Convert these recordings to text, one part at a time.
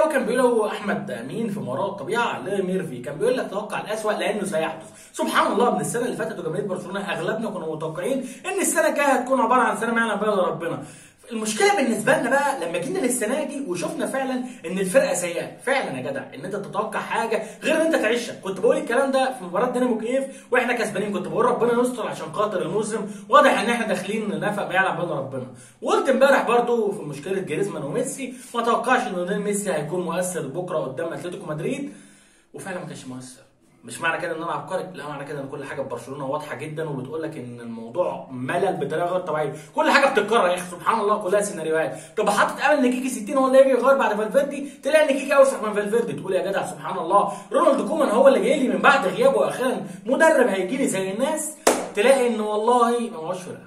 قوي كان بيقوله احمد امين في ما وراء الطبيعه لميرفي، كان بيقول لك توقع الاسوء لانه سيحدث. سبحان الله، من السنه اللي فاتت وجماهير برشلونه اغلبنا كنا متوقعين ان السنه الجايه هتكون عباره عن سنه ما يعلم بها الا ربنا. المشكله بالنسبه لنا بقى لما جينا للسنه دي وشفنا فعلا ان الفرقه سيئه، فعلا يا جدع ان انت تتوقع حاجه غير ان انت تعيشها. كنت بقول الكلام ده في مباراه دينامو كييف واحنا كسبانين، كنت بقول ربنا يستر عشان خاطر الموسم واضح ان احنا داخلين نفق ما يعلم بها ربنا. وقلت امبارح برضو في مشكله جريزمان وميسي ما توقعش ان ميسي هيكون مؤثر بكره قدام اتلتيكو مدريد، وفعلا ما كانش مؤثر. مش معنى كده ان انا عبقري، لا، معنى كده ان كل حاجه في برشلونه واضحه جدا وبتقول لك ان الموضوع ملل بطريقه غير طبيعيه، كل حاجه بتتكرر يا اخي سبحان الله، كلها سيناريوهات. طب حاطط امل ان كيكي 60 هو اللي يجي يغير بعد فالفيردي، تلاقي ان كيكي اوسخ من فالفيردي، تقول يا جدع سبحان الله. رونالد كومان هو اللي جاي لي من بعد غيابه اخيرا مدرب هيجي لي زي الناس، تلاقي ان والله ما هوش فرقه.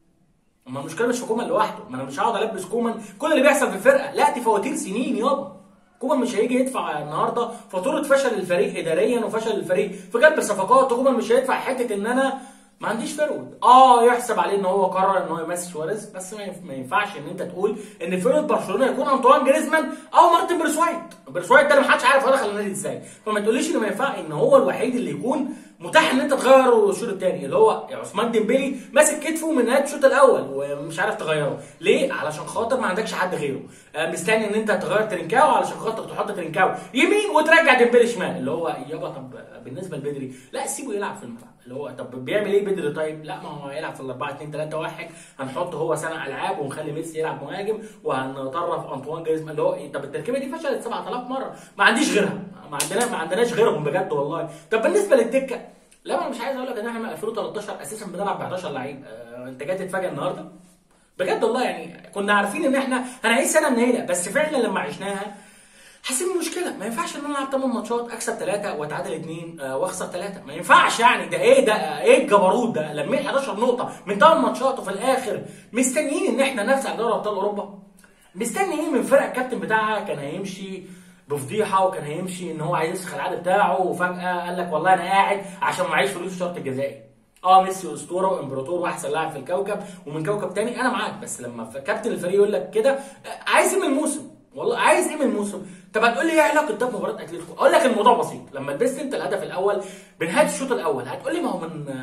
اما المشكله مش في كومان لوحده، ما انا مش هقعد البس كومان كل اللي بيحصل في الفرقه، لا دي فواتير سنين يابا. كومان مش هيجي يدفع النهارده فاتوره فشل الفريق اداريا وفشل الفريق في جلب الصفقات، وكومان مش هيدفع حته ان انا ما عنديش فرود. يحسب عليه ان هو قرر ان هو يمسي سواريز، بس ما ينفعش ان انت تقول ان فرود برشلونه يكون انطوان جريزمان او مارتن برسوايت. برسوايت ده اللي محدش عارف هو دخل النادي ازاي، فما تقوليش ان ما ينفع ان هو الوحيد اللي يكون متاح ان انت تغيره الشوط الثاني، اللي هو عثمان ديمبلي ماسك كتفه من نهايه الشوط الاول ومش عارف تغيره ليه؟ علشان خاطر ما عندكش حد غيره. مستني ان انت تغير ترينكاو علشان خاطر تحط ترينكاو يمين وترجع ديمبلي شمال، اللي هو يابا طب بالنسبه لبدري لا سيبه يلعب في الملعب، اللي هو طب بيعمل ايه بدري؟ طيب لا، ما هو هيلعب في ال 4-2-3-1، هنحط هو صانع العاب ونخلي ميسي يلعب مهاجم وهنطرف انطوان جريزمان، اللي هو طب التركيبه دي فشلت 7000 مره، ما عنديش غيرها، ما عندناش غيرهم بجد والله. طب بالنسبه للدكه، لا انا مش عايز اقول لك ان احنا من 2013 اساسا بنلعب ب 11 لعيب. انت جاي تتفاجئ النهارده؟ بجد والله يعني كنا عارفين ان احنا هنعيش سنه منيله، بس فعلا لما عشناها حاسين بمشكله. ما ينفعش ان انا العب 8 ماتشات اكسب 3 واتعادل 2 واخسر 3، ما ينفعش يعني. ده ايه الجبروت ده؟ لميت 11 نقطه من 8 ماتشات وفي الاخر مستنيين ان احنا ننافس على دوري ابطال اوروبا. مستني ايه من فرق الكابتن بتاعها كان هيمشي بفضيحه، وكان هيمشي ان هو عايز يسخ العقد بتاعه، وفجاه قال لك والله انا قاعد عشان معيش فلوس الشرط الجزائي. ميسي اسطوره وامبراطور واحسن لاعب في الكوكب ومن كوكب تاني، انا معاك، بس لما كابتن الفريق يقول لك كده عايز ايه من الموسم؟ والله عايز ايه من الموسم؟ طب هتقول لي ايه علاقه ده بمباراه اتلتيكو؟ اقول لك الموضوع بسيط. لما لبست انت الهدف الاول بنهايه الشوط الاول، هتقول لي ما هو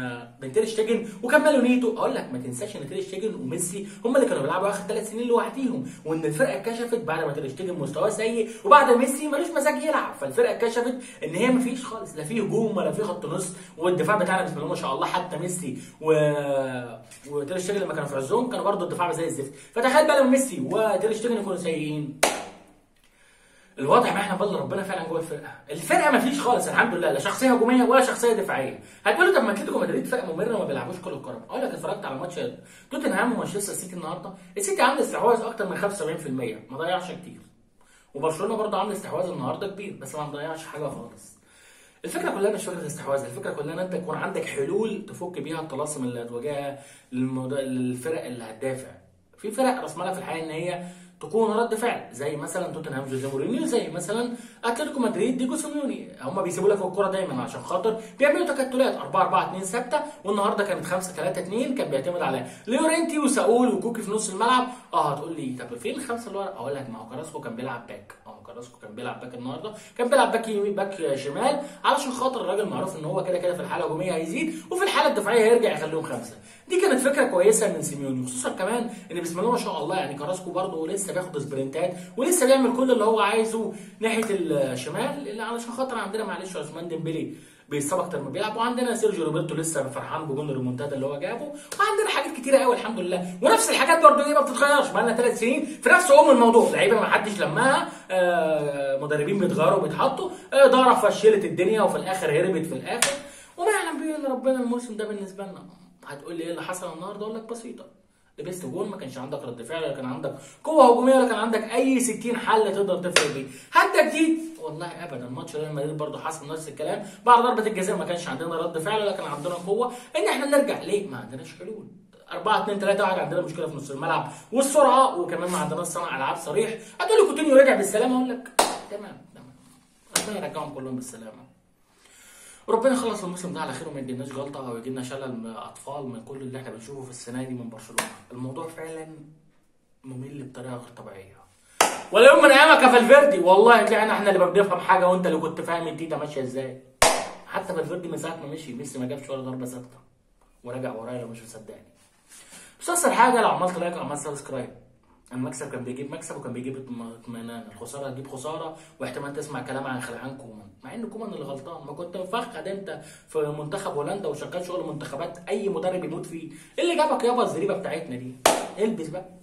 من تير شتيجن وكملوا نيتو. اقول لك ما تنساش ان تير شتيجن وميسي هم اللي كانوا بيلعبوا اخر 3 سنين لوحديهم، وان الفرقه كشفت بعد ما تير شتيجن مستواه سيء وبعد ميسي ملوش مزاج يلعب، فالفرقه كشفت ان هي ما فيش خالص، لا في هجوم ولا في خط نص، والدفاع بتاعنا بسم الله ما شاء الله. حتى ميسي وتير شتيجن لما كانوا في عزهم كانوا برضه الدفاع زي الزفت، فتخيل بقى لما ميسي وتير شتيجن يكونوا سيئين، الوضع ما احنا بفضل ربنا فعلا جوه الفرقه ما فيش خالص الحمد لله، لا شخصيه هجوميه ولا شخصيه دفاعيه. هتقول لي طب ما اتلتيكو مدريد فرقه ممره وما بيلعبوش كره القدم. اقول لك اتفرجت على ماتش توتنهام ومانشستر سيتي النهارده، السيتي عامل استحواذ اكتر من 75%، ما ضيعش كتير، وبرشلونه برضه عامل استحواذ النهارده كبير بس ما ضيعش حاجه خالص. الفكره كلها مش فكره استحواذ، الفكره كلها ان انت يكون عندك حلول تفك بيها الطلاسم اللي هتواجهها للفرق اللي هتدافع. في فرق راس مالها في الحقيقه ان هي تكون رد فعل، زي مثلا توتنهام جوزيه مورينيو، زي مثلا اتلتيكو مدريد ديجو سيميوني. هم بيسيبوا لك الكوره دايما عشان خاطر بيعملوا تكتلات 4-4-2 ثابته، والنهارده كانت 5-3-2 كان بيعتمد على ليورينتي وساول وكوكي في نص الملعب. هتقول لي طب فين الخمسه اللي ورا؟ اقول لك ما هو كاراسكو كان بيلعب باك، كاراسكو كان بيلعب باك النهارده، كان بيلعب باك يمين باك شمال، علشان خاطر الراجل معروف ان هو كده كده في الحاله الهجوميه هيزيد وفي الحاله الدفاعيه هيرجع يخليهم 5. دي كانت فكره كويسه من سيميوني، خصوصا كمان ان بسم الله ما شاء الله يعني كاراسكو برضه لسه بياخد سبرنتات ولسه بيعمل كل اللي هو عايزه ناحيه الشمال، اللي علشان خاطر عندنا معلش عثمان ديمبلي بيتصاب اكتر ما بيلعب، وعندنا سيرجيو روبرتو لسه فرحان بجون الريمونتادا اللي هو جابه، وعندنا حاجات كتيره قوي الحمد لله. ونفس الحاجات برضه دي ما بتتغيرش، بقى لنا 3 سنين في نفس الموضوع، لعيبه ما حدش لماها، مدربين بيتغيروا وبيتحطوا، اداره فشلت الدنيا وفي الاخر هربت في الاخر، وما يعلم به الا ربنا الموسم ده بالنسبه لنا. هتقول لي ايه اللي حصل النهارده؟ اقول لك بسيطه، لبست جون، ما كانش عندك رد فعل، ولا كان عندك قوه هجوميه، ولا كان عندك اي 60 حل تقدر تفرق بيه. حتى جديد والله ابدا. ماتش ريال مدريد برضه حصل نفس الكلام، بعد ضربه الجزاء ما كانش عندنا رد فعل ولا كان عندنا قوه ان احنا نرجع. ليه؟ ما عندناش حلول. 4-2-3-1 عندنا مشكله في نص الملعب والسرعه، وكمان ما عندناش صانع العاب صريح. هتقول لي كوتينيو رجع بالسلامه، اقول لك تمام ربنا يرجعهم كلهم بالسلامه، وربنا يخلص الموسم ده على خير وما يديناش جلطه او يجي لنا شلل اطفال من كل اللي احنا بنشوفه في السنه دي من برشلونه. الموضوع فعلا ممل بطريقه غير طبيعيه. ولا يوم من ايامك يا فالفيردي والله طلعنا احنا اللي بنفهم حاجه وانت اللي كنت فاهم التيتا ماشيه ازاي. حتى فالفيردي من ساعه ما مشي ميسي ما جابش ولا ضربه ثابته وراجع ورايا لو مش مصدقني. بس اصل حاجه لو عملت لايك وعملت سبسكرايب، المكسب كان بيجيب مكسب وكان بيجيب اطمئنان، الخساره هتجيب خساره واحتمال تسمع كلام عن خلعان كومان، مع ان كومان اللي غلطان. ما كنت مفخد انت في منتخب هولندا وشغال شغل منتخبات اي مدرب يموت فيه. ايه اللي جابك يابا الزريبه بتاعتنا دي؟ البس بقى.